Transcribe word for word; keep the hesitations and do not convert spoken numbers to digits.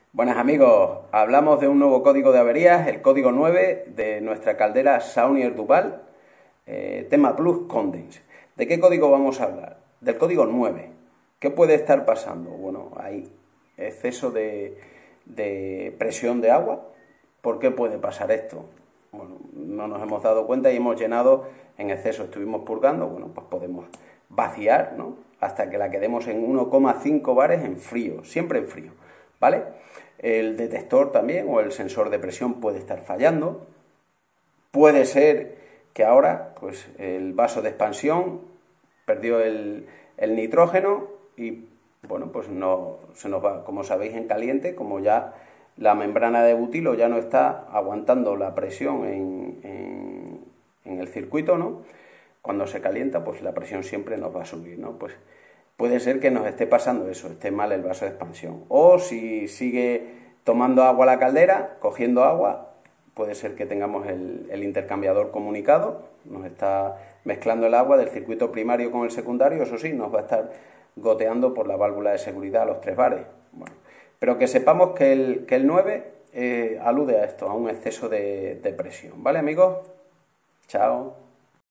Buenas amigos, hablamos de un nuevo código de averías, el código nueve de nuestra caldera Saunier Duval, eh, tema Plus Condense. ¿De qué código vamos a hablar? Del código nueve. ¿Qué puede estar pasando? Bueno, hay exceso de, de presión de agua. ¿Por qué puede pasar esto? Bueno, no nos hemos dado cuenta y hemos llenado en exceso, estuvimos purgando, bueno, pues podemos vaciar, ¿no? Hasta que la quedemos en uno coma cinco bares en frío, siempre en frío, ¿vale? El detector también o el sensor de presión puede estar fallando. Puede ser que ahora pues el vaso de expansión perdió el, el nitrógeno y bueno, pues no se nos va, como sabéis, en caliente, como ya la membrana de butilo ya no está aguantando la presión en, en, en el circuito, ¿no? Cuando se calienta, pues la presión siempre nos va a subir, ¿no? Pues puede ser que nos esté pasando eso, esté mal el vaso de expansión. O si sigue tomando agua la caldera, cogiendo agua, puede ser que tengamos el, el intercambiador comunicado, nos está mezclando el agua del circuito primario con el secundario, eso sí, nos va a estar goteando por la válvula de seguridad a los tres bares. Bueno, pero que sepamos que el, que el nueve eh, alude a esto, a un exceso de, de presión. ¿Vale, amigos? Chao.